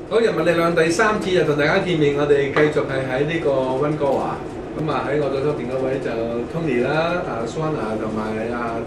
好，人民力量第3次又同大家見面，我哋繼續係喺呢個溫哥華。咁啊喺我左邊嗰位就 Tony 啦、Swana 同埋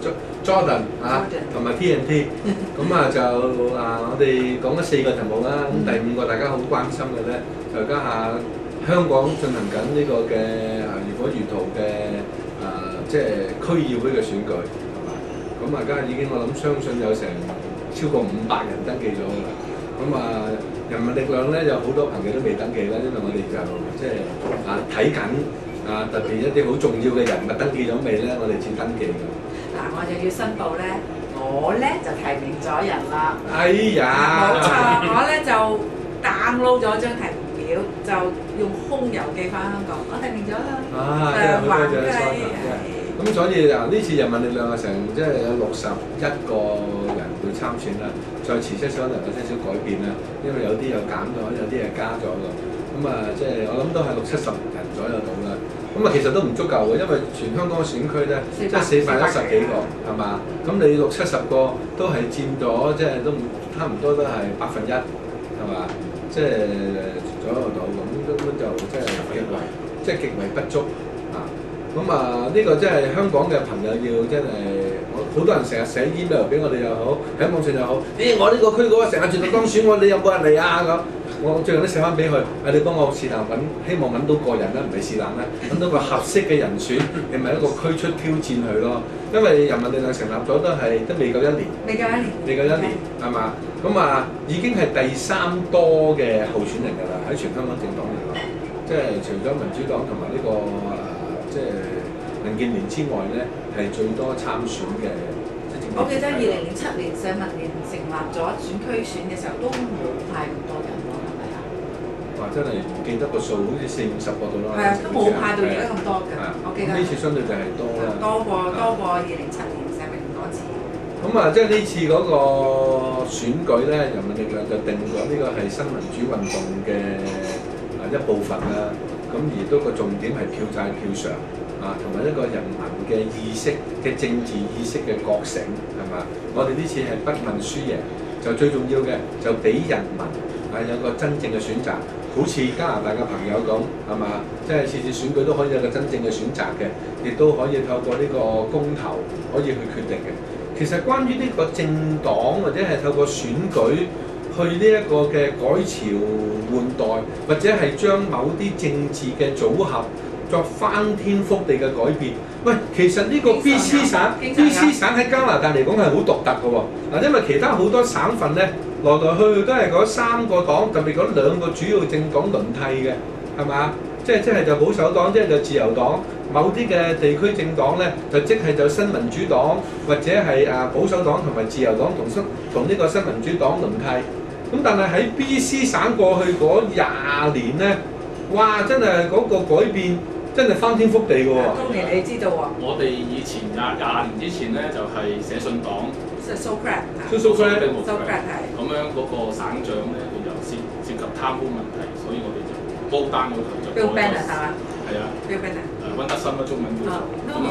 Jordan 同埋 TNT。咁啊就我哋講咗4個題目啦。咁第5個大家好關心嘅咧，就家下香港進行緊呢個嘅如火如荼嘅即係區議會嘅選舉，係嘛？咁啊家下已經我諗相信有成超過500人登記咗㗎啦。咁啊，人民力量咧有好多朋友都未登記啦，因為我哋就即係睇緊特別一啲好重要嘅人物登記咗未咧，我哋先登記㗎。 嗱，我就要申報咧，我咧就提名咗人啦。 哎呀！ 冇錯，我咧就 download 咗張提名表，就用空郵寄翻香港，我提名咗啦。 好多謝Swana。咁所以呢次人民力量成即係有61個人會參選啦，再遲些少可能有些少改變啦，因為有啲又減咗，有啲又加咗㗎。咁即係我諗都係60-70人左右到啦。咁其實都唔足夠嘅，因為全香港嘅選區咧，即係410幾個，係嘛？咁你60-70個都係佔咗，即係都差唔多都係1%，係嘛？即係左右到咁，根本就即係極為不足啊！咁呢個即係香港嘅朋友要真係，好多人成日寫 email 俾我哋又好，喺網上又好，我呢個區嗰個成日住到當選我，你有冇人嚟啊？咁我最近都寫翻俾佢，你幫我是但揾，希望揾到個人啦，唔係是但啦，揾到個合適嘅人選，你咪一個區出挑戰佢咯。因為人民力量成立咗都未夠1年，未夠一年，係嘛？咁已經係第3多嘅候選人㗎啦，喺全香港政黨嚟講，即係除咗民主黨同埋呢個即係民建聯之外咧，係最多參選嘅。 我記得2007年社民連成立咗選區選嘅時候，都冇派咁多人喎，係咪啊？ 哇！真係唔記得個數，好似40-50個度啦。 係啊，都冇派到而家咁多㗎。我記得。 呢次相對就係多啦。 多過2007年社民連嗰次。 咁即係呢次嗰個選舉咧，人民力量就定咗呢個係新民主運動嘅一部分啦。咁而都個重點係票債票償同埋一個人民嘅意識嘅政治意識嘅覺醒，係嘛？我哋呢次係不問輸贏，就最重要嘅就俾人民有個真正嘅選擇，好似加拿大嘅朋友咁，係嘛？即係次次選舉都可以有個真正嘅選擇嘅，亦都可以透過呢個公投可以去決定嘅。其實關於呢個政黨或者係透過選舉去呢一個嘅改朝換代，或者係將某啲政治嘅組合作翻天覆地嘅改變。喂，其實呢個 BC 省喺加拿大嚟講係好獨特嘅喎。因為其他好多省份咧，來來去去都係嗰3個黨，特別嗰2個主要政黨輪替嘅，係嘛？即係就保守黨，即係就自由黨。某啲嘅地區政黨咧，即係就新民主黨或者係保守黨同埋自由黨同呢個新民主黨輪替。咁但係喺 BC 省過去嗰20年咧，哇！真係嗰個改變真係翻天覆地嘅喎。 當年你知道喎？ 我哋以前廿年之前咧，就係社信黨。 Socrates 係。 咁樣嗰個省長咧，佢就涉及貪污問題，所以我哋就高單嗰頭就。 Bill Banner 係嘛？ 係啊。 Bill Banner。 溫德森啦，中文叫做。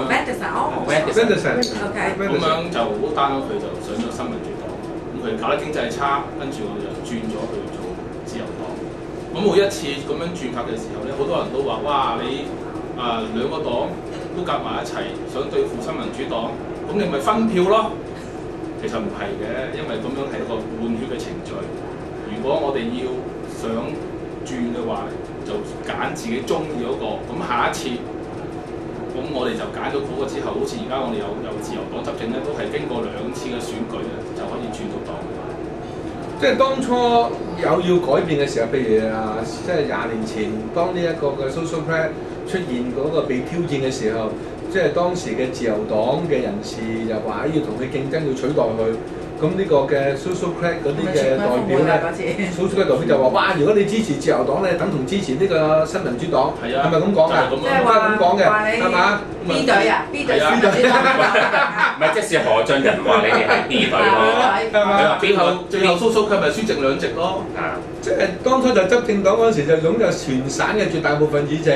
Banderson。OK。 咁樣就高單佢就上咗新民主黨，咁佢搞得經濟差，跟住我哋就轉咗去做自由黨。咁每一次咁樣轉法嘅時候咧，好多人都話：哇！你2個黨都夾埋一齊，想對付新民主黨，咁你咪分票咯。其實唔係嘅，因為咁樣係一個換血嘅程序。如果我哋要想轉嘅話，就揀自己中意嗰個。咁下一次，咁我哋就揀咗嗰個之後，好似而家我哋有自由黨執政咧，都係經過2次嘅選舉咧，就可以轉到黨。 即係當初有要改變嘅時候，譬如即係20年前，當呢一個嘅 Socrates 出現嗰個被挑戰嘅時候，即係當時嘅自由黨嘅人士就話要同佢競爭，要取代佢。咁呢個嘅 Socrates 嗰啲嘅代表咧 ，Socrates 代表就話：哇！如果你支持自由黨咧，等同支持呢個新民主黨，係咪咁講啊？ 即係話咁講嘅，係嘛 ？B 隊啊 ，B 隊新民主黨。 唔係，即是何俊仁話你哋係 B 隊咯， 係嘛？ 最後Socrates咪輸剩2席咯。 即係當初就執政黨嗰陣時就擁有全省嘅絕大部分議席。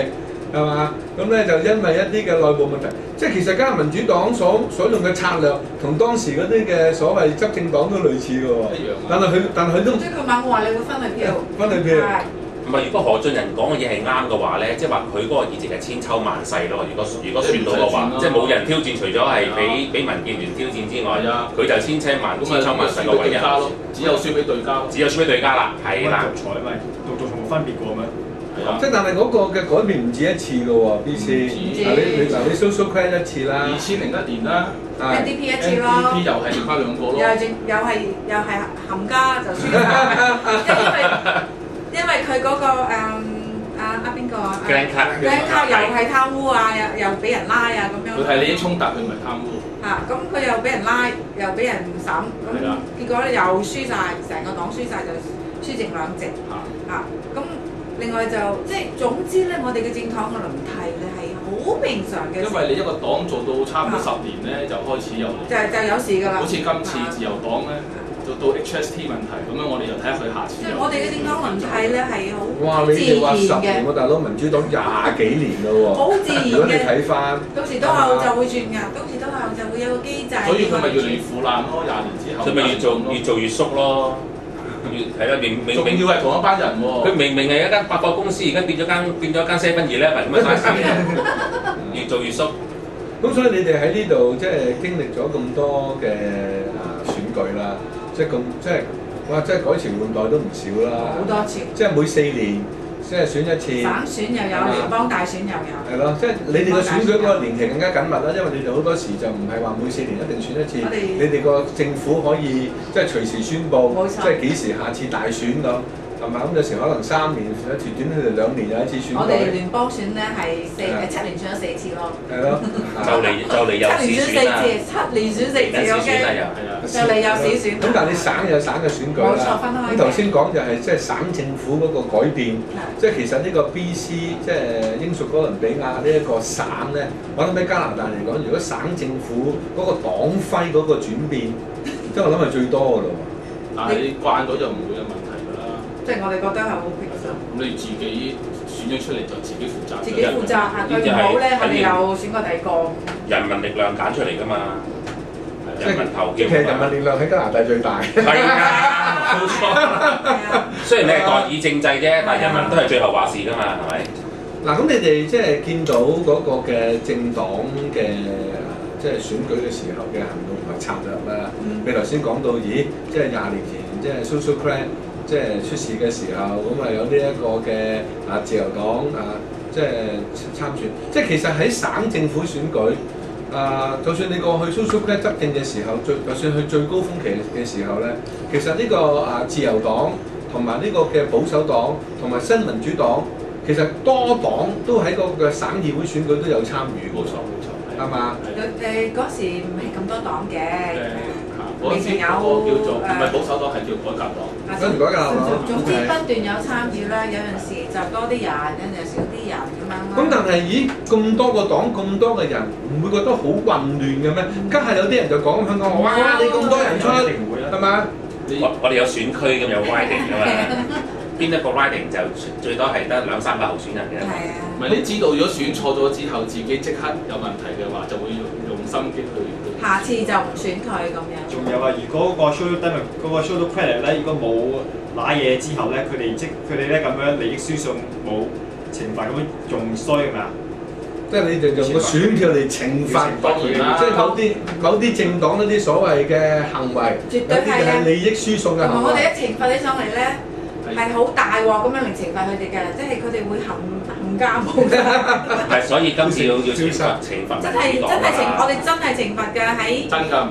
係嘛？咁咧就因為一啲嘅內部問題，即係其實加民主黨所用嘅策略同當時嗰啲嘅所謂執政黨都類似嘅喎。 一樣啊。 但佢都即係佢猛話你會分去票， 分去票。 係唔係，如果何俊仁講嘅嘢係啱嘅話咧，即係話佢嗰個議席係千秋萬世咯。如果選到嘅話，即係冇人挑戰，除咗係俾民建聯挑戰之外，佢就千秋萬世嘅唯一。 只有輸俾對家咯。 只有輸俾對家啦，係啦。 獨裁咪獨獨從冇分別過咩？ 係啊。 即係但係嗰個嘅改變唔止一次嘅喎，BC。你 social credit 一次啦。 2001年啦。 NDP 一次咯。 NDP 又係剩翻兩個咯。 又係冚家就輸晒，因為佢嗰個邊個啊？Glenn Clark 又係貪污啊，又俾人拉啊咁樣。 佢係利益衝突，佢唔係貪污。 咁佢又俾人拉，又俾人審，咁結果咧又輸晒，成個黨輸晒就輸剩2席。咁另外就即係總之咧，我哋嘅政黨嘅輪替咧係好平常嘅。因為你一個黨做到差唔多10年咧，就開始有就有事㗎啦。 好似今次自由黨咧。做到 HST 問題，咁樣我哋就睇下佢下次。即係我哋嘅政黨輪替咧係好哇！你哋話10年喎，大佬民主黨20幾年啦喎。好自然嘅。如果你睇翻， 到時到後就會轉㗎，到時到後就會有個機制。 所以佢咪越嚟越腐爛咯，20年之後。 佢咪越做越縮咯。係啦，明仲要係同一班人喎。 佢明係一間百貨公司，而家變咗間 7-Eleven 咁樣 size 嘅，越做越縮。 咁所以你哋喺呢度即係經歷咗咁多嘅選舉啦。即係改朝換代都唔少啦， 好多次， 即係每4年即係選一次， 省選又有，聯邦大選又有。 係咯，即係你哋嘅選舉嗰個年期更加緊密啦，因為你哋好多時就唔係話每4年一定選一次，你哋個政府可以即係隨時宣佈，即係幾時下次大選咁。係嘛？咁有時可能3年，有時短佢哋2年有一次選舉。 我哋聯邦選咧係7年選咗4次咯。 係咯， 就嚟有市選啦。 7年選4次，OK。就嚟有市選。 咁但係你省有省嘅選舉啦。 冇錯，分開。 咁頭先講就係即係省政府嗰個改變，即係其實呢個 BC 即係英屬哥倫比亞呢一個省咧，我諗喺加拿大嚟講，如果省政府嗰個黨徽嗰個轉變，即係我諗係最多㗎咯。 但係你慣咗就唔會有問題。 即係我哋覺得係好平常。 咁你自己選咗出嚟就自己負責。 自己負責嚇，佢唔好咧，我哋又選過第二個。 人民力量揀出嚟㗎嘛，人民投票。 其實人民力量喺加拿大最大。 係啊，冇錯。雖然你係代議政制啫，但係人民都係最後話事㗎嘛，係咪？ 嗱，咁你哋即係見到嗰個嘅政黨嘅即係選舉嘅時候嘅行動同埋策略啦。你頭先講到，咦，即係20年前即係 Social Credit。即係出事嘅時候，咁啊有呢一個嘅自由黨即係參選。即係其實喺省政府選舉，就算你過去 Social Credit 執政嘅時候，就算去最高峰期嘅時候咧，其實呢個自由黨同埋呢個嘅保守黨同埋新民主黨，其實多黨都喺嗰個省議會選舉都有參與。 冇錯， 係嘛？ 嗰時唔係咁多黨嘅。 嗰時有個叫做唔係保守黨，係叫改革黨。 改革黨。 總之不斷有參與啦，有陣時就多啲人，有陣時少啲人咁樣咯。 咁但係咦咁多個黨咁多嘅人，唔會覺得好混亂嘅咩？家下有啲人就講香港話，哇！你咁多人出，係嘛？ 我哋有選區咁有 riding 㗎嘛？邊一個 riding 就最多係得2-3個候選人嘅。係啊。 唔係你知道，如果選錯咗之後，自己即刻有問題嘅話，就會用心機去。 下次就唔選佢咁樣。 仲有啊，如果個 social credit 咧，如果冇揦嘢之後咧，佢哋咧咁樣利益輸送冇懲罰咁樣仲衰係咪啊？ 即係你哋用個選票嚟懲罰，即係某啲政黨嗰啲所謂嘅行為， 絕對係利益輸送嘅行為。 我哋一懲罰起上嚟咧，係好大鑊咁樣嚟懲罰佢哋嘅，即係佢哋會冚家冇㗎。 係，所以今次要懲罰。 真係我哋真係懲罰嘅喺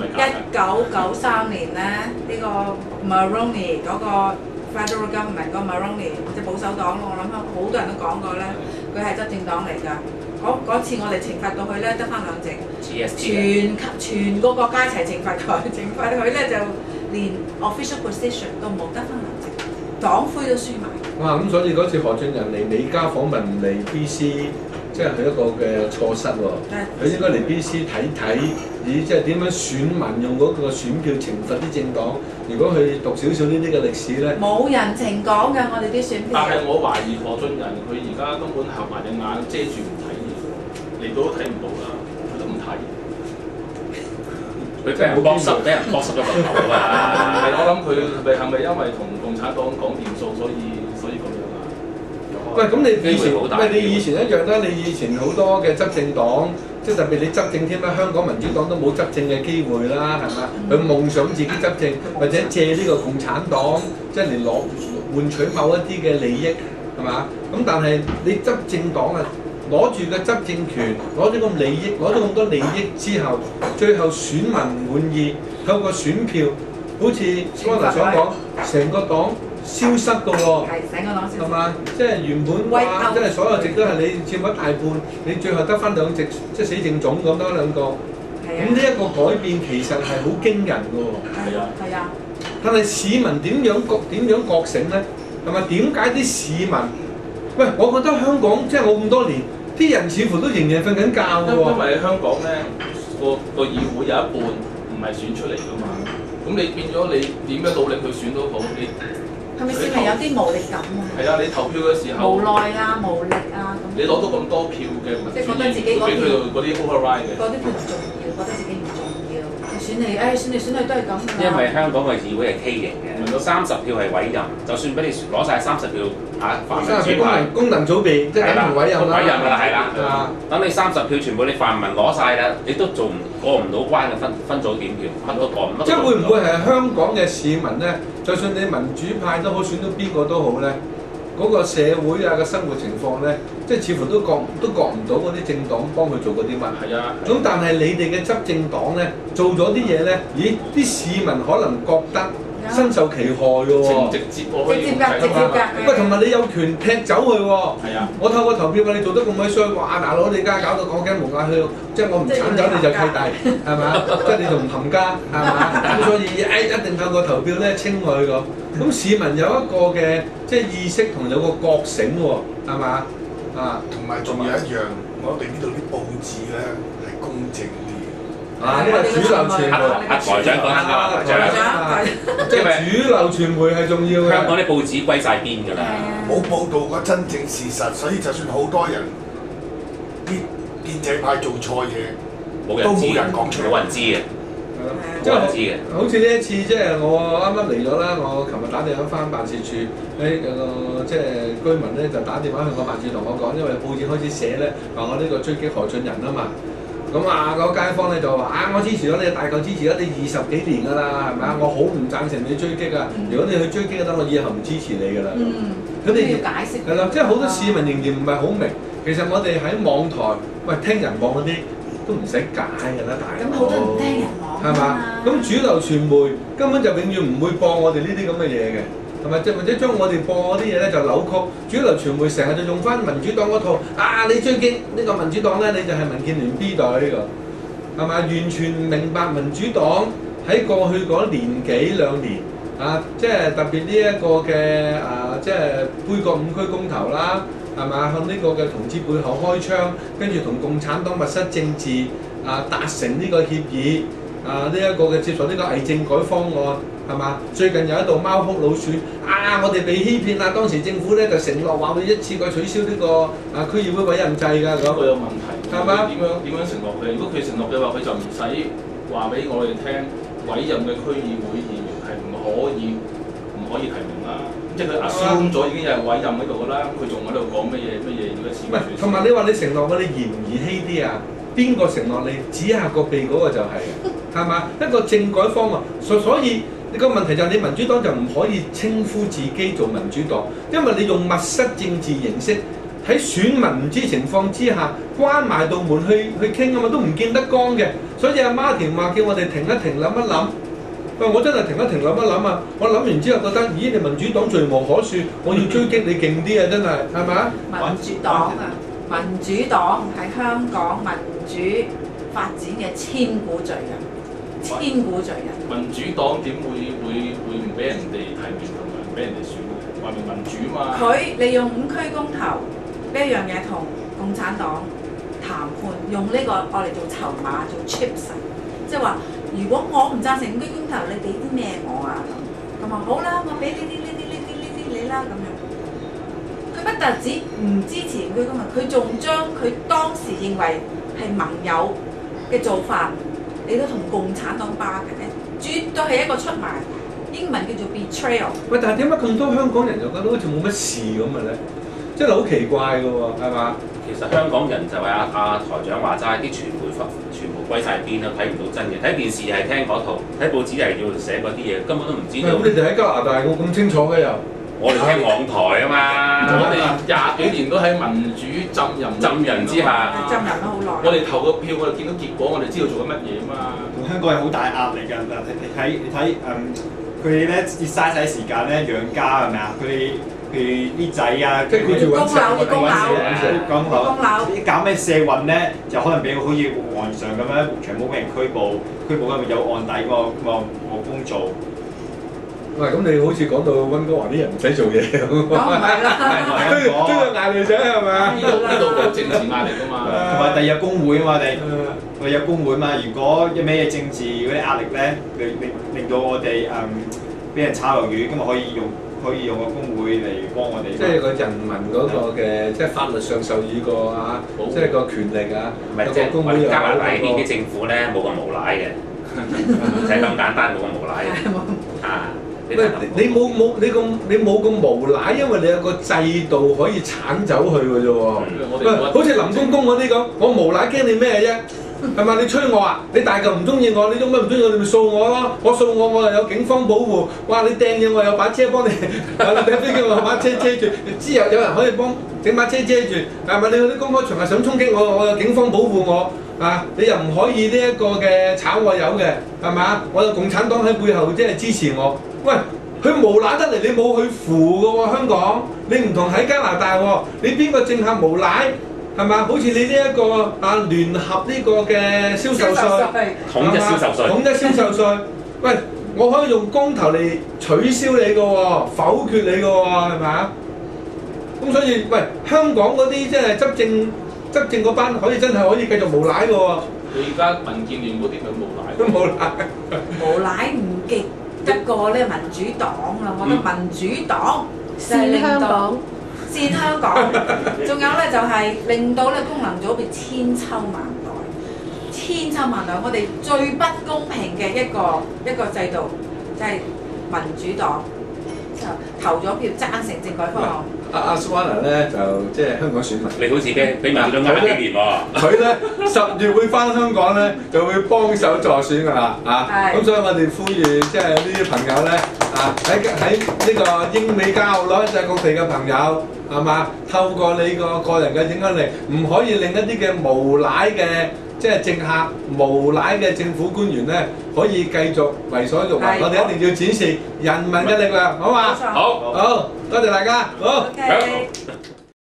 1993年咧，呢個 Mulroney 嗰個 Federal Government 嗰個 Mulroney 即係保守黨，我諗好多人都講過咧，佢係執政黨嚟㗎。嗰次我哋懲罰到佢咧，得翻2席，全個國家一齊懲罰佢咧就連 official position 都冇，得翻2席，黨魁都輸埋。 哇！咁所以嗰次何俊仁嚟美加訪問嚟 BC，即係佢一個嘅錯失喎。佢應該嚟 BC 睇以即係點樣選民用嗰個選票懲罰啲政黨。如果佢讀少少呢啲嘅歷史咧， 冇人情講嘅，我哋啲選票。 但係我懷疑何俊仁佢而家根本合埋隻眼遮住唔睇嘢，嚟到都睇唔到啦，佢都唔睇。 佢俾人剝濕咗個頭啊！ 係我諗佢係咪因為同共產黨講掂數，所以咁樣啊？ 喂，咁你以前一樣啦，你以前好多嘅執政黨，即係特別你執政添啦，香港民主黨都冇執政嘅機會啦，係嘛？佢夢想自己執政，或者借呢個共產黨即係嚟換取某一啲嘅利益，係嘛？咁但係你執政黨啊，攞住個執政權，攞咗咁利益，攞咗咁多利益之後，最後選民滿意，透過選票，好似剛才所講，成個黨消失㗎喎。 係成個黨消失。 係嘛？即係原本話，即係所有席都係你佔咗大半，你最後得翻2席，即係死剩種咁多2個。咁呢一個改變其實係好驚人㗎喎。 係啊。 係啊。 但係市民點樣覺醒咧？係咪點解啲市民？喂，我覺得香港即係我咁多年，啲人似乎都仍然瞓緊覺㗎喎。 因為香港咧個議會有一半唔係選出嚟㗎嘛，咁你變咗你點樣努力去選都好，你係咪市民有啲無力感啊？ 係啊，你投票嘅時候無奈啊，無力啊咁。 你攞到咁多票嘅民主議會，俾佢嗰啲 override 嘅。 嗰啲票唔重要，覺得自己唔重要，選嚟選去都係咁。 因為香港嘅議會係畸形嘅，30票係委任，就算俾你攞晒30票泛民主派功能組別，即係等同委任啦。 委任㗎啦，係啦。等你30票全部你泛民攞晒啦，你都過唔到關嘅分組點票，乜都過唔到。 即係會唔會係香港嘅市民咧？就算你民主派都好，選到邊個都好咧，嗰個社會啊嘅生活情況咧，即係似乎都覺唔到嗰啲政黨幫佢做過啲乜。 係啊。 咁但係你哋嘅執政黨咧，做咗啲嘢咧，咦？啲市民可能覺得身受其害嘅喎。 直接㗎， 喂，同埋你有權踢走佢喎。 係啊。 我透過投票話你做得咁鬼衰，哇！大佬你而家搞到講緊無牙去，即係我唔剷走你就契弟，係嘛？即係你仲唔冚家，係嘛？咁所以一定透過投票咧清佢咁。咁市民有一個嘅即係意識同有個覺醒喎，係嘛？啊， 同埋仲有一樣，我哋呢度啲報紙咧係公正啲。 啊，呢個主流傳媒， 台長講啱㗎嘛，台長。 即係主流傳媒係重要嘅。 香港啲報紙歸晒邊㗎啦， 冇報導過真正事實，所以就算好多人啲建制派做錯嘢， 冇人知， 冇人講出嚟， 冇人知嘅。 即係好似呢一次，即係我啱啱嚟咗啦。我琴日打電話翻辦事處，即係居民咧就打電話去我辦事同我講，因為報紙開始寫咧話我呢個追擊何俊仁啊嘛。咁啊，個街坊咧就話我支持咗你，大概支持咗你20幾年㗎啦，係咪啊？我好唔贊成你追擊啊！如果你去追擊，等我以後唔支持你㗎啦。 佢哋要解釋。 係啦，即係好多市民仍然唔係好明。其實我哋喺網台，喂聽人網嗰啲都唔使解㗎啦，大佬。 咁好多唔聽人網。 係嘛？咁主流傳媒根本就永遠唔會播我哋呢啲咁嘅嘢嘅，係咪？即或者將我哋播嗰啲嘢咧就扭曲。主流傳媒成日就用翻民主黨嗰套啊！你追擊呢個民主黨咧，你就係民建聯 B 隊呢個，係咪？完全唔明白民主黨喺過去嗰年幾2年啊，即係特別呢一個嘅即係杯葛5區公投啦，係咪？向呢個嘅同志背後開槍，跟住同共產黨密室政治達成呢個協議。呢一個嘅接受呢個偽政改方案係嘛？最近有一度貓哭老鼠我哋被欺騙啦！當時政府咧就承諾話會一次過取消呢個區議會委任制㗎咁。 個有問題係嘛？ 點樣承諾佢？如果佢承諾嘅話，佢就唔使話俾我哋聽，委任嘅區議會議員係唔可以提名啦。即係佢 assume 咗已經有人委任喺度㗎啦，佢仲喺度講乜嘢要一次過取消。 同埋你話你承諾我哋兒唔兒戲啲啊？邊個承諾你指下個鼻嗰個就係係嘛？一個政改方案，所以你個問題就係你民主黨就唔可以稱呼自己做民主黨，因為你用密室政治形式喺選民唔知情況之下關埋道門去傾啊嘛，都唔見得光嘅。所以阿媽田話叫我哋停一停諗一諗。喂，我真係停一停諗一諗啊！我諗完之後覺得，咦，你民主黨罪無可恕，我要追擊你勁啲啊！真係係咪啊？ 民主黨民主黨係香港民主發展嘅千古罪人，千古罪人。 民主黨點會唔俾人哋提名同埋唔俾人哋選嘅？話明民主嘛。 佢利用5區公投呢一樣嘢同共產黨談判，用呢個我嚟做籌碼做 chips。 即係話如果我唔贊成五居公投，你俾啲咩我啊咁話好啦，我俾呢啲你啦咁樣。佢不但止唔支持五居公投，佢仲將佢當時認為係盟友嘅做法，你都同共產黨巴嘅咧，絕對係一個出賣。英文叫做 betrayal。 喂，但係點解咁多香港人就覺得好似冇乜事咁嘅咧？真係好奇怪嘅喎，係嘛？ 其實香港人就係阿台長話齋，啲傳媒全部歸晒邊啦，睇唔到真嘅。睇電視係聽嗰套，睇報紙係要寫嗰啲嘢，根本都唔知道。 咁你哋喺加拿大我咁清楚嘅又？ 我哋聽網台啊嘛， 我哋20幾年都喺民主浸淫之下， 浸淫咗好耐。 我哋投個票，我哋見到結果，我哋知道做緊乜嘢啊嘛。 同香港係好大壓力㗎，你睇佢哋咧要嘥晒時間咧養家係咪啊？佢哋譬如啲仔啊， 即係顧住揾食， 供樓，搞咩社運咧，就可能俾好似皇上咁樣，全部俾人拘捕咁有案底個工做。 喂，咁你好似講到溫哥華啲人唔使做嘢咁，都有壓力仔係咪啊？ 呢度冇政治壓力㗎嘛， 同埋第二有工會啊嘛，我哋有工會嘛。如果有咩政治嗰啲壓力咧，令到我哋俾人炒魷魚，咁啊可以用個工會嚟幫我哋。 即係個人民嗰個嘅，即係法律上授予個啊，即係個權力啊。 唔係即係我哋加拿大呢邊啲政府咧冇咁無賴嘅，就係咁簡單冇咁無賴嘅啊！ 喂，你冇咁無賴，因為你有個制度可以剷走佢嘅啫喎。喂，好似林公公嗰啲咁，我無賴驚你咩啫？係咪？你吹我啊？你大嚿唔中意我，你做乜唔中意我？你咪掃我咯！我掃我又有警方保護。哇！你掟嘢我有把遮幫你，你掟飛機我有把遮遮住。之後有人可以幫整把遮遮住。係咪？你去啲公開場合想衝擊我，我有警方保護我。啊！你又唔可以呢一個嘅炒我魷嘅，係咪？我有共產黨喺背後即係支持我。喂，佢無賴得嚟，你冇去扶嘅喎，香港，你唔同喺加拿大喎，你邊個政客無賴係嘛？好似你呢一個聯合呢個嘅銷售稅， 統一銷售稅， 統一銷售稅，喂，我可以用公投嚟取消你嘅喎，否決你嘅喎，係咪啊？咁所以喂，香港嗰啲即係執政嗰班可以真係可以繼續無賴嘅喎。 佢而家民建聯嗰啲佢無賴， 都無賴， 無賴唔極得過咧民主黨啊！我覺得民主黨就係令到善香港，仲有咧就係令到咧功能組別千秋萬代，我哋最不公平嘅一個制度就係民主黨就投咗票贊成政改方案。 阿 Swana 咧就即係香港選民， 你好似俾民主黨呃幾年喎。 佢咧10月會翻香港咧，就會幫手助選㗎啦啊！咁所以我哋呼籲即係呢啲朋友咧喺呢個英美加澳攞世界各地嘅朋友係嘛，透過你個人嘅影響力，唔可以令一啲嘅無賴嘅即係政客、無賴嘅政府官員咧，可以繼續為所欲為。我哋一定要展示人民嘅力量，好嘛？ 冇錯。 好，多謝大家，好。 Okay.